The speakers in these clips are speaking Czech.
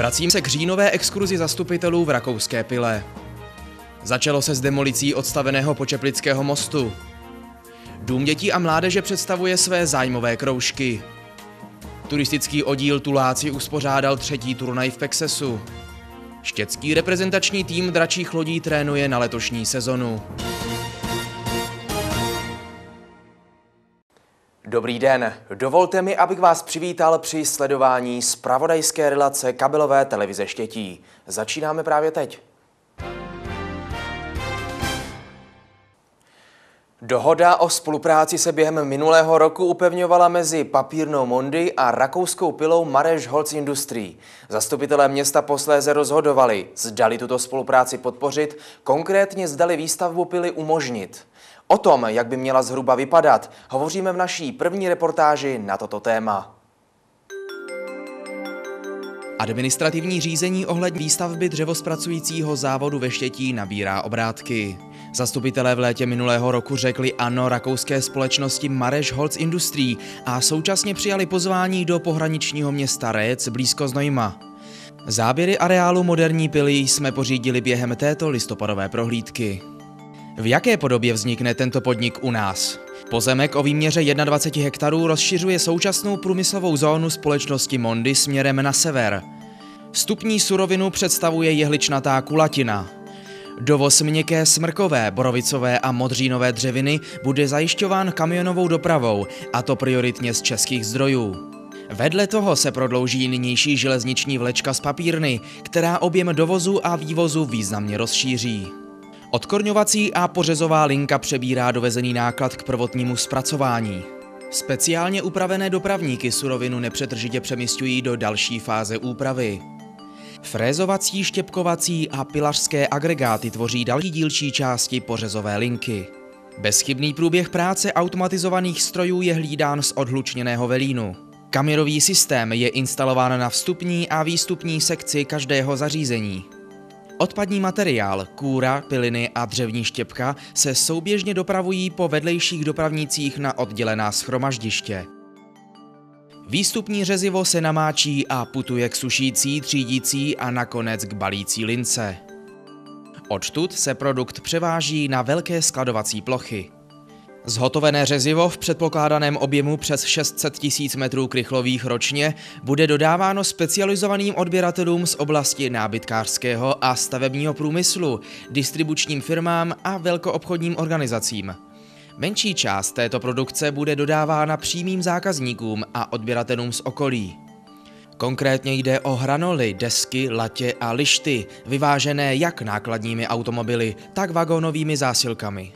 Vracím se k říjnové exkurzi zastupitelů v Rakouské Pile. Začalo se s demolicí odstaveného Počeplického mostu. Dům dětí a mládeže představuje své zájmové kroužky. Turistický oddíl Tuláci uspořádal 3. turnaj v Pexesu. Štěcký reprezentační tým dračích lodí trénuje na letošní sezonu. Dobrý den, dovolte mi, abych vás přivítal při sledování zpravodajské relace kabelové televize Štětí. Začínáme právě teď. Dohoda o spolupráci se během minulého roku upevňovala mezi papírnou Mondi a rakouskou pilou Maresch-Holz Industrie. Zastupitelé města posléze rozhodovali, zdali tuto spolupráci podpořit, konkrétně zdali výstavbu pily umožnit. O tom, jak by měla zhruba vypadat, hovoříme v naší první reportáži na toto téma. Administrativní řízení ohledně výstavby dřevozpracujícího závodu ve Štětí nabírá obrátky. Zastupitelé v létě minulého roku řekli ano rakouské společnosti Maresch-Holz Industrie a současně přijali pozvání do pohraničního města Rec blízko Znojma. Záběry areálu moderní pily jsme pořídili během této listopadové prohlídky. V jaké podobě vznikne tento podnik u nás? Pozemek o výměře 21 hektarů rozšiřuje současnou průmyslovou zónu společnosti Mondi směrem na sever. Vstupní surovinu představuje jehličnatá kulatina. Dovoz měkké smrkové, borovicové a modřínové dřeviny bude zajišťován kamionovou dopravou, a to prioritně z českých zdrojů. Vedle toho se prodlouží nynější železniční vlečka z papírny, která objem dovozu a vývozu významně rozšíří. Odkorňovací a pořezová linka přebírá dovezený náklad k prvotnímu zpracování. Speciálně upravené dopravníky surovinu nepřetržitě přemisťují do další fáze úpravy. Frézovací, štěpkovací a pilařské agregáty tvoří další dílčí části pořezové linky. Bezchybný průběh práce automatizovaných strojů je hlídán z odhlučněného velínu. Kamerový systém je instalován na vstupní a výstupní sekci každého zařízení. Odpadní materiál, kůra, piliny a dřevní štěpka se souběžně dopravují po vedlejších dopravnících na oddělená shromaždiště. Výstupní řezivo se namáčí a putuje k sušící, třídící a nakonec k balící lince. Odtud se produkt převáží na velké skladovací plochy. Zhotovené řezivo v předpokládaném objemu přes 600 000 metrů krychlových ročně bude dodáváno specializovaným odběratelům z oblasti nábytkářského a stavebního průmyslu, distribučním firmám a velkoobchodním organizacím. Menší část této produkce bude dodávána přímým zákazníkům a odběratelům z okolí. Konkrétně jde o hranoly, desky, latě a lišty, vyvážené jak nákladními automobily, tak vagonovými zásilkami.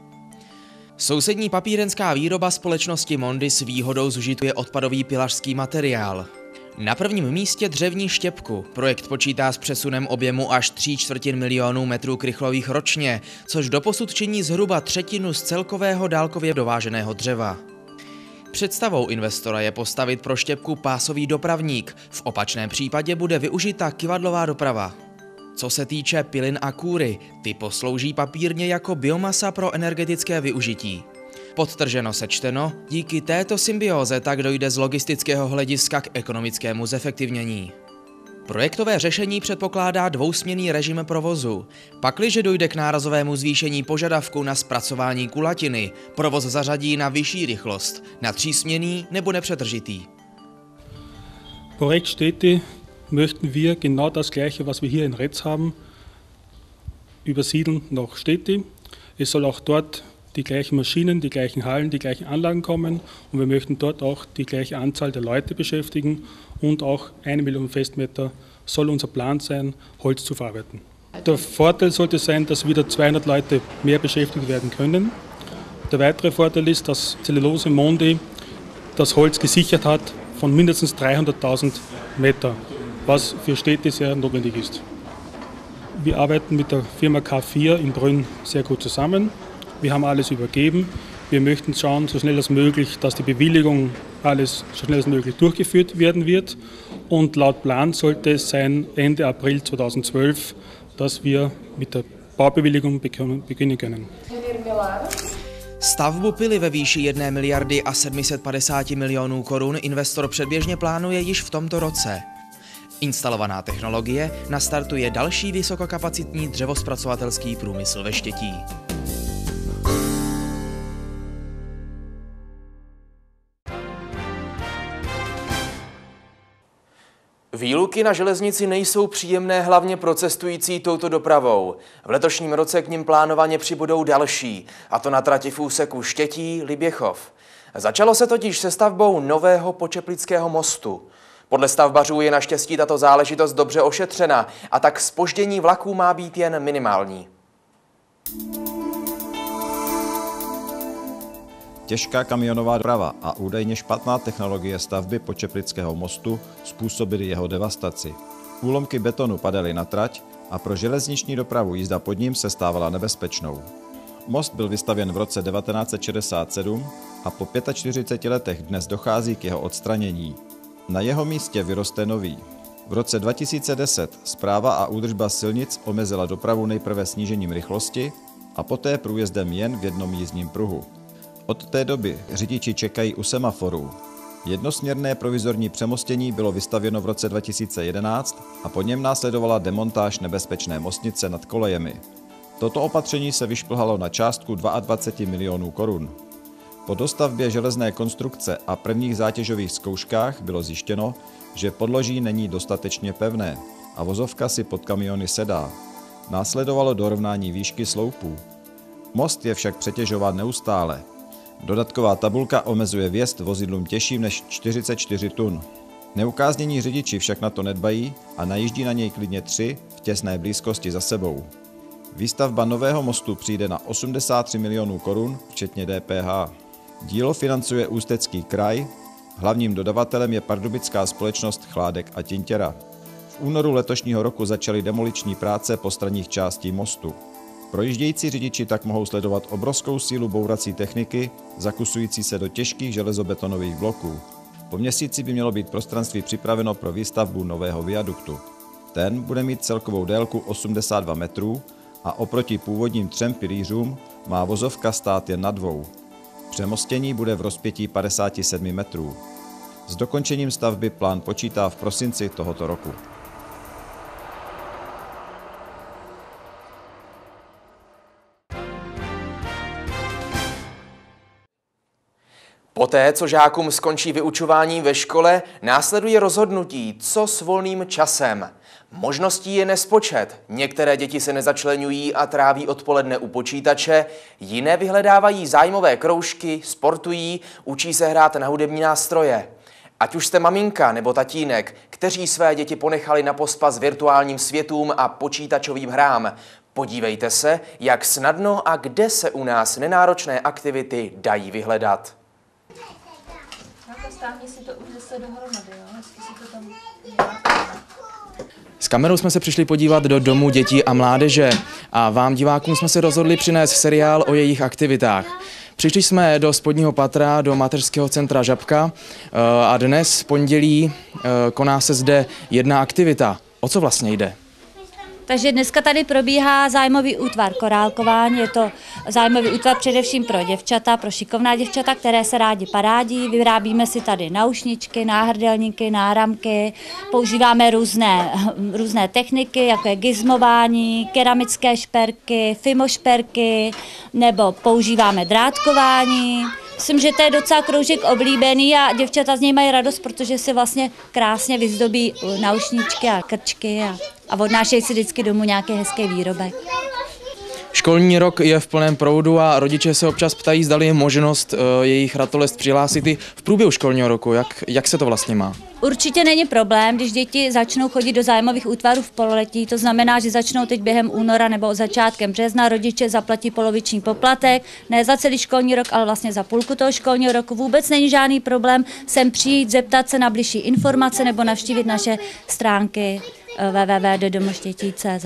Sousední papírenská výroba společnosti Mondi s výhodou zužituje odpadový pilařský materiál. Na prvním místě dřevní štěpku. Projekt počítá s přesunem objemu až 3/4 milionu metrů krychlových ročně, což doposud činí zhruba třetinu z celkového dálkově dováženého dřeva. Představou investora je postavit pro štěpku pásový dopravník, v opačném případě bude využita kyvadlová doprava. Co se týče pilin a kůry, ty poslouží papírně jako biomasa pro energetické využití. Podtrženo sečteno, díky této symbióze tak dojde z logistického hlediska k ekonomickému zefektivnění. Projektové řešení předpokládá dvousměnný režim provozu. Pakliže dojde k nárazovému zvýšení požadavku na zpracování kulatiny, provoz zařadí na vyšší rychlost, na třísměnný nebo nepřetržitý. Projekt Städte möchten wir genau das Gleiche, was wir hier in Retz haben, übersiedeln nach Städte. Es soll auch dort die gleichen Maschinen, die gleichen Hallen, die gleichen Anlagen kommen und wir möchten dort auch die gleiche Anzahl der Leute beschäftigen und auch 1 Million Festmeter soll unser Plan sein, Holz zu verarbeiten. Der Vorteil sollte sein, dass wieder 200 Leute mehr beschäftigt werden können. Der weitere Vorteil ist, dass Cellulose Mondi das Holz gesichert hat von mindestens 300.000 Meter, was für Städte sehr notwendig ist. Wir arbeiten mit der Firma K4 in Brünn sehr gut zusammen. Wir haben alles übergeben. Wir möchten schauen, so schnell als möglich, dass die Bewilligung alles so schnell als möglich durchgeführt werden wird. Und laut Plan sollte es sein Ende April 2012, dass wir mit der Baubewilligung beginnen können. Stavbu pily ve výši 1 miliardy a 750 milionů korun investor předběžně plánuje již v tomto roce. Instalovaná technologie nastartuje další vysokokapacitní dřevozpracovatelský průmysl ve Štětí. Výluky na železnici nejsou příjemné hlavně pro cestující touto dopravou. V letošním roce k nim plánovaně přibudou další, a to na trati v úseku Štětí-Liběchov. Začalo se totiž se stavbou nového počeplického mostu. Podle stavbařů je naštěstí tato záležitost dobře ošetřena a tak zpoždění vlaků má být jen minimální. Těžká kamionová doprava a údajně špatná technologie stavby počeplického mostu způsobily jeho devastaci. Úlomky betonu padaly na trať a pro železniční dopravu jízda pod ním se stávala nebezpečnou. Most byl vystavěn v roce 1967 a po 45 letech dnes dochází k jeho odstranění. Na jeho místě vyroste nový. V roce 2010 správa a údržba silnic omezila dopravu nejprve snížením rychlosti a poté průjezdem jen v jednom jízdním pruhu. Od té doby řidiči čekají u semaforů. Jednosměrné provizorní přemostění bylo vystavěno v roce 2011 a po něm následovala demontáž nebezpečné mostnice nad kolejemi. Toto opatření se vyšplhalo na částku 22 milionů korun. Po dostavbě železné konstrukce a prvních zátěžových zkouškách bylo zjištěno, že podloží není dostatečně pevné a vozovka si pod kamiony sedá. Následovalo dorovnání výšky sloupů. Most je však přetěžován neustále. Dodatková tabulka omezuje vjezd vozidlům těžším než 44 tun. Neukáznění řidiči však na to nedbají a najíždí na něj klidně 3 v těsné blízkosti za sebou. Výstavba nového mostu přijde na 83 milionů korun, včetně DPH. Dílo financuje Ústecký kraj, hlavním dodavatelem je pardubická společnost Chládek a Tintěra. V únoru letošního roku začaly demoliční práce postranních částí mostu. Projíždějící řidiči tak mohou sledovat obrovskou sílu bourací techniky, zakusující se do těžkých železobetonových bloků. Po měsíci by mělo být prostranství připraveno pro výstavbu nového viaduktu. Ten bude mít celkovou délku 82 metrů a oproti původním 3 pilířům má vozovka stát jen na 2. Přemostění bude v rozpětí 57 metrů. S dokončením stavby plán počítá v prosinci tohoto roku. Poté, co žákům skončí vyučování ve škole, následuje rozhodnutí, co s volným časem. Možností je nespočet. Některé děti se nezačleňují a tráví odpoledne u počítače, jiné vyhledávají zájmové kroužky, sportují, učí se hrát na hudební nástroje. Ať už jste maminka nebo tatínek, kteří své děti ponechali na pospas virtuálním světům a počítačovým hrám, podívejte se, jak snadno a kde se u nás nenáročné aktivity dají vyhledat. Stáhni si to už zase dohromady, jo? Si to tam... S kamerou jsme se přišli podívat do Domu dětí a mládeže a vám divákům jsme se rozhodli přinést seriál o jejich aktivitách. Přišli jsme do spodního patra, do mateřského centra Žabka a dnes v pondělí koná se zde jedna aktivita. O co vlastně jde? Takže dneska tady probíhá zájmový útvar korálkování. Je to zájmový útvar především pro děvčata, pro šikovná děvčata, které se rádi parádí. Vyrábíme si tady náušničky, náhrdelníky, náramky, používáme různé techniky, jako je gizmování, keramické šperky, fimošperky, nebo používáme drátkování. Myslím, že to je docela kroužek oblíbený a děvčata z něj mají radost, protože si vlastně krásně vyzdobí náušničky a krčky a odnášejí si vždycky domů nějaký hezký výrobek. Školní rok je v plném proudu a rodiče se občas ptají, zdali je možnost jejich ratolest přihlásit i v průběhu školního roku. Jak se to vlastně má? Určitě není problém, když děti začnou chodit do zájmových útvarů v pololetí, to znamená, že začnou teď během února nebo začátkem března, rodiče zaplatí poloviční poplatek, ne za celý školní rok, ale vlastně za půlku toho školního roku. Vůbec není žádný problém sem přijít, zeptat se na bližší informace nebo navštívit naše stránky www.domoštětí.cz.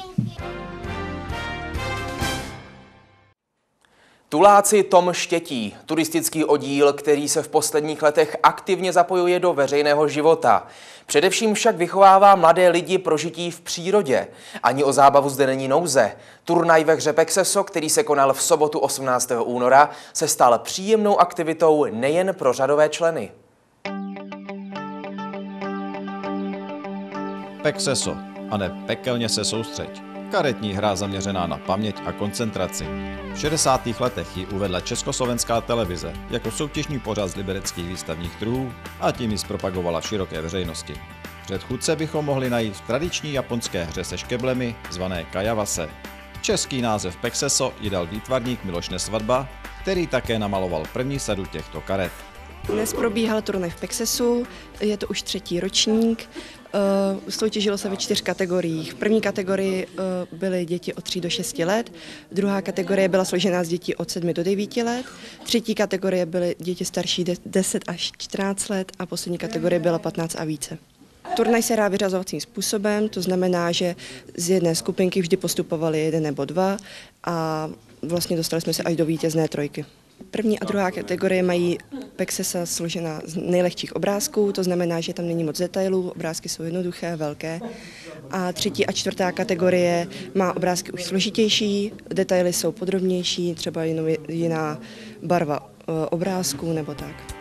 Tuláci Tom Štětí, turistický oddíl, který se v posledních letech aktivně zapojuje do veřejného života. Především však vychovává mladé lidi pro žití v přírodě. Ani o zábavu zde není nouze. Turnaj ve hře Pexeso, který se konal v sobotu 18. února, se stal příjemnou aktivitou nejen pro řadové členy. Pexeso, a ne pekelně se soustřeď. Karetní hra zaměřená na paměť a koncentraci. V 60. letech ji uvedla Československá televize jako soutěžní pořad z libereckých výstavních trhů a tím ji zpropagovala široké veřejnosti. Předchůdce bychom mohli najít v tradiční japonské hře se škeblemi zvané kajavase. Český název Pexeso ji dal výtvarník Miloš Nesvadba, který také namaloval první sadu těchto karet. Dnes probíhal turnaj v Pexesu, je to už 3. ročník, soutěžilo se ve 4 kategoriích. V první kategorii byly děti od 3 do 6 let, druhá kategorie byla složená z dětí od 7 do 9 let, třetí kategorie byly děti starší 10 až 14 let a poslední kategorie byla 15 a více. Turnaj se hrál vyřazovacím způsobem, to znamená, že z jedné skupinky vždy postupovali 1 nebo 2 a vlastně dostali jsme se až do vítězné trojky. První a druhá kategorie mají Pexesa složená z nejlehčích obrázků, to znamená, že tam není moc detailů, obrázky jsou jednoduché, velké. A třetí a čtvrtá kategorie má obrázky už složitější, detaily jsou podrobnější, třeba jenom jiná barva obrázků nebo tak.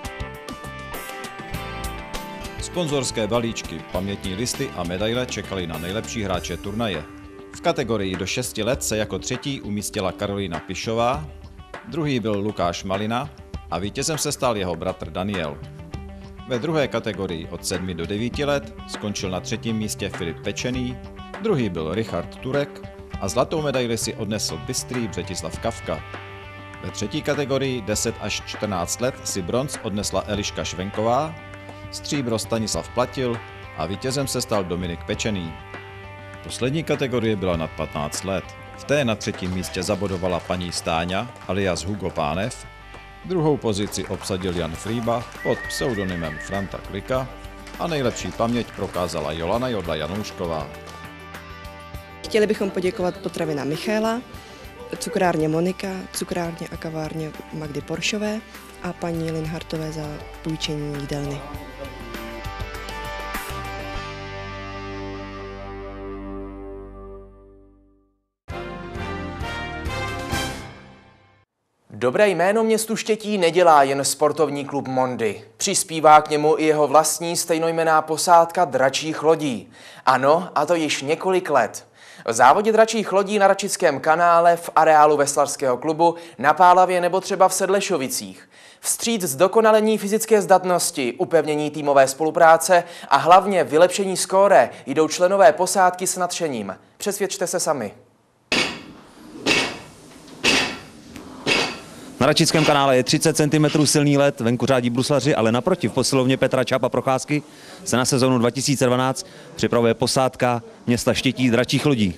Sponzorské balíčky, pamětní listy a medaile čekaly na nejlepší hráče turnaje. V kategorii do 6 let se jako třetí umístila Karolína Pišová, druhý byl Lukáš Malina a vítězem se stal jeho bratr Daniel. Ve druhé kategorii od 7 do 9 let skončil na 3. místě Filip Pečený, druhý byl Richard Turek a zlatou medaili si odnesl bystrý Břetislav Kafka. Ve třetí kategorii 10 až 14 let si bronz odnesla Eliška Švenková, stříbro Stanislav Platil a vítězem se stal Dominik Pečený. Poslední kategorie byla nad 15 let. V té na 3. místě zabodovala paní Stáňa alias Hugo Pánev, druhou pozici obsadil Jan Frýba pod pseudonymem Franta Klika a nejlepší paměť prokázala Jolana Jodla Janoušková. Chtěli bychom poděkovat Potravina Michaela, cukrárně Monika, cukrárně a kavárně Magdy Poršové a paní Linhartové za půjčení jídelny. Dobré jméno městu Štětí nedělá jen sportovní klub Mondy. Přispívá k němu i jeho vlastní stejnojmenná posádka dračích lodí. Ano, a to již několik let. V závodě dračích lodí na Račickém kanále, v areálu veslarského klubu, na Pálavě nebo třeba v Sedlešovicích. Vstříc zdokonalení fyzické zdatnosti, upevnění týmové spolupráce a hlavně vylepšení skóre jdou členové posádky s nadšením. Přesvědčte se sami. Na Račickém kanále je 30 cm silný led, venku řádí bruslaři, ale naproti v posilovně Petra Čápa Procházky se na sezonu 2012 připravuje posádka města Štětí dračích lodí.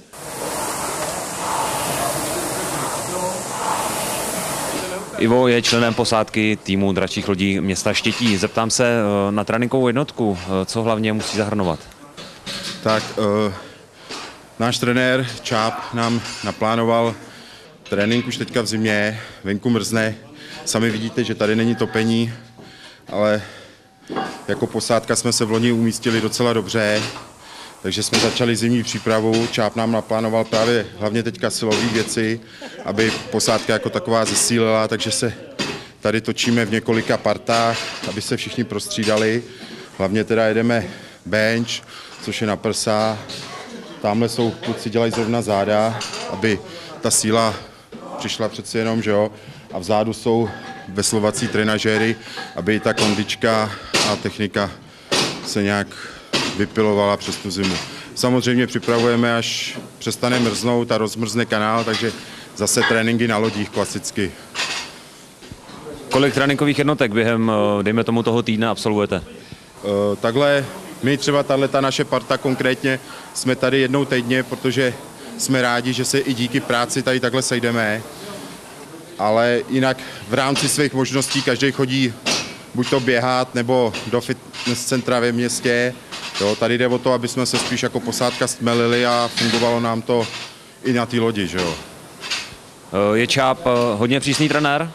Ivo je členem posádky týmu dračích lodí města Štětí. Zeptám se na tréninkovou jednotku, co hlavně musí zahrnovat? Tak náš trenér Čáp nám naplánoval trénink už teďka v zimě, venku mrzne, sami vidíte, že tady není topení, ale jako posádka jsme se v loni umístili docela dobře, takže jsme začali zimní přípravu. Čáp nám naplánoval právě hlavně teďka silové věci, aby posádka jako taková zesílila, takže se tady točíme v několika partách, aby se všichni prostřídali. Hlavně teda jedeme bench, což je na prsa, tamhle jsou kluci, dělají zrovna záda, aby ta síla přišla přeci jenom, že jo, a vzadu jsou veslovací trenažéry, aby ta kondička a technika se nějak vypilovala přes tu zimu. Samozřejmě připravujeme, až přestane mrznout a rozmrzne kanál, takže zase tréninky na lodích klasicky. Kolik tréninkových jednotek během, dejme tomu, toho týdne absolvujete? Takhle, my třeba tato naše parta konkrétně jsme tady jednou týdně, protože jsme rádi, že se i díky práci tady takhle sejdeme, ale jinak v rámci svých možností každý chodí buď to běhat, nebo do fitness centra ve městě. Jo, tady jde o to, aby jsme se spíš jako posádka stmelili a fungovalo nám to i na té lodi, že jo. Je Čáp hodně přísný trenér?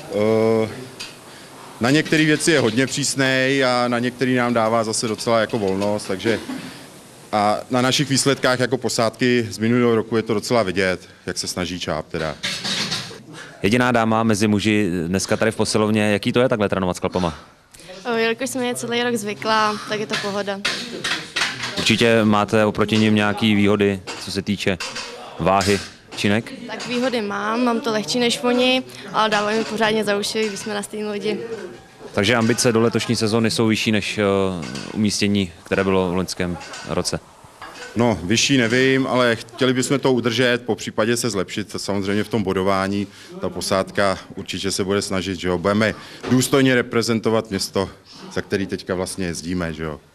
Na některé věci je hodně přísnej a na některé nám dává zase docela jako volnost, takže a na našich výsledkách jako posádky z minulého roku je to docela vidět, jak se snaží Čáp teda. Jediná dáma mezi muži dneska tady v posilovně, jaký to je takhle trénovat s chlapama? Jelikož jsem je celý rok zvyklá, tak je to pohoda. Určitě máte oproti nim nějaké výhody, co se týče váhy činek? Tak výhody mám to lehčí než oni, ale dávají mi pořádně za uši, když jsme na stejné lodi. Takže ambice do letošní sezóny jsou vyšší než umístění, které bylo v loňském roce? No, vyšší nevím, ale chtěli bychom to udržet, po případě se zlepšit samozřejmě v tom bodování. Ta posádka určitě se bude snažit, že jo, budeme důstojně reprezentovat město, za který teďka vlastně jezdíme, že jo.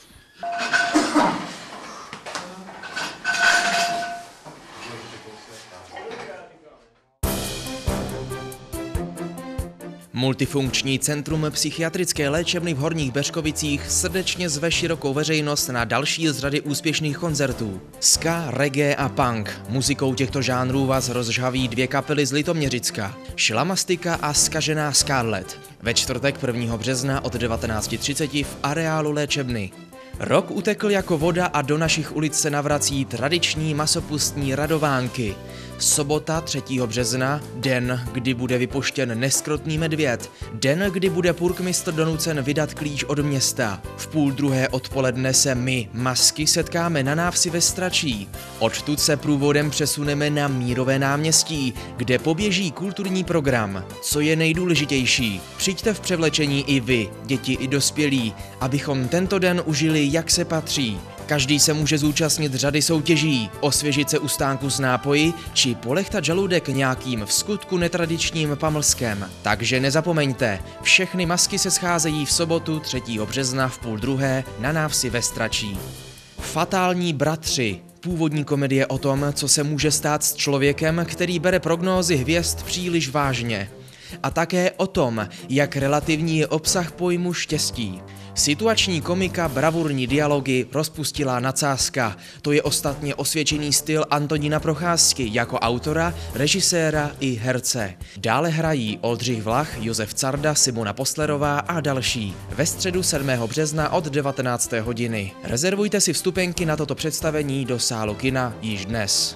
Multifunkční centrum psychiatrické léčebny v Horních Beřkovicích srdečně zve širokou veřejnost na další z řady úspěšných koncertů. Ska, reggae a punk. Muzikou těchto žánrů vás rozžhaví dvě kapely z Litoměřicka. Šlamastika a Zkažená Scarlet. Ve čtvrtek 1. března od 19:30 v areálu léčebny. Rok utekl jako voda a do našich ulic se navrací tradiční masopustní radovánky. Sobota 3. března, den, kdy bude vypuštěn neskrotný medvěd, den, kdy bude purkmistr donucen vydat klíč od města. V 12:30 odpoledne se my, masky, setkáme na návsi ve Stračí. Odtud se průvodem přesuneme na Mírové náměstí, kde poběží kulturní program. Co je nejdůležitější, přijďte v převlečení i vy, děti i dospělí, abychom tento den užili, jak se patří. Každý se může zúčastnit řady soutěží, osvěžit se u stánku s nápoji či polechtat žaludek nějakým vskutku netradičním pamlskem. Takže nezapomeňte, všechny masky se scházejí v sobotu 3. března v 12:30 na návsi ve Stračí. Fatální bratři. Původní komedie o tom, co se může stát s člověkem, který bere prognózy hvězd příliš vážně. A také o tom, jak relativní je obsah pojmu štěstí. Situační komika, bravurní dialogy, rozpustilá nadsázka. To je ostatně osvědčený styl Antonína Procházky jako autora, režiséra i herce. Dále hrají Oldřich Vlach, Josef Carda, Simona Postlerová a další. Ve středu 7. března od 19. hodiny. Rezervujte si vstupenky na toto představení do sálu kina již dnes.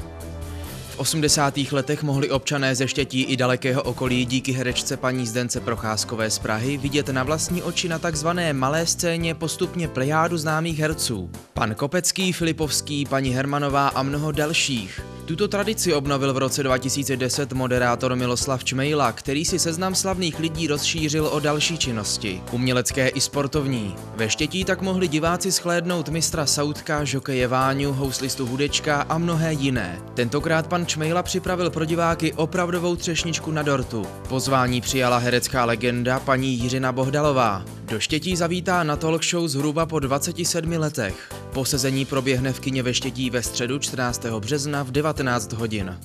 V 80. letech mohli občané ze Štětí i dalekého okolí díky herečce paní Zdence Procházkové z Prahy vidět na vlastní oči na takzvané malé scéně postupně plejádu známých herců. Pan Kopecký, Filipovský, paní Hermanová a mnoho dalších. Tuto tradici obnovil v roce 2010 moderátor Miloslav Čmejla, který si seznam slavných lidí rozšířil o další činnosti, umělecké i sportovní. Ve Štětí tak mohli diváci shlédnout mistra Sautka, žokeje Váňu, houslistu Hudečka a mnohé jiné. Tentokrát pan Čmejla připravil pro diváky opravdovou třešničku na dortu. Pozvání přijala herecká legenda paní Jiřina Bohdalová. Do Štětí zavítá na talk show zhruba po 27 letech. Posezení proběhne v kině ve Štětí ve středu 14. března v 19 hodin.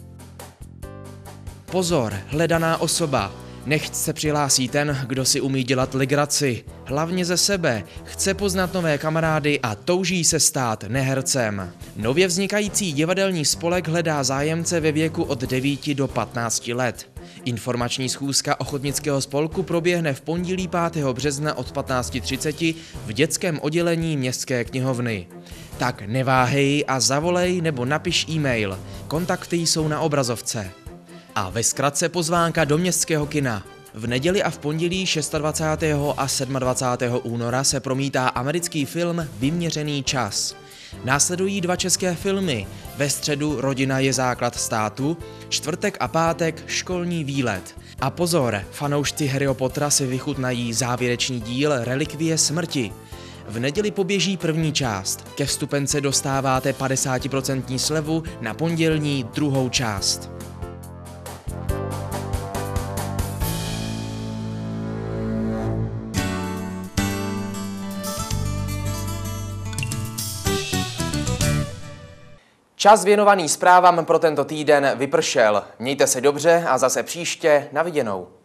Pozor, hledaná osoba. Nechť se přihlásí ten, kdo si umí dělat legraci, hlavně ze sebe, chce poznat nové kamarády a touží se stát nehercem. Nově vznikající divadelní spolek hledá zájemce ve věku od 9 do 15 let. Informační schůzka ochotnického spolku proběhne v pondělí 5. března od 15:30 v dětském oddělení Městské knihovny. Tak neváhej a zavolej nebo napiš e-mail. Kontakty jsou na obrazovce. A ve zkratce pozvánka do Městského kina. V neděli a v pondělí 26. a 27. února se promítá americký film Vyměřený čas. Následují 2 české filmy. Ve středu Rodina je základ státu, čtvrtek a pátek Školní výlet. A pozor, fanoušci Harryho Pottera si vychutnají závěrečný díl Relikvie smrti. V neděli poběží první část. Ke vstupence dostáváte 50% slevu na pondělní druhou část. Čas věnovaný zprávám pro tento týden vypršel. Mějte se dobře a zase příště na viděnou.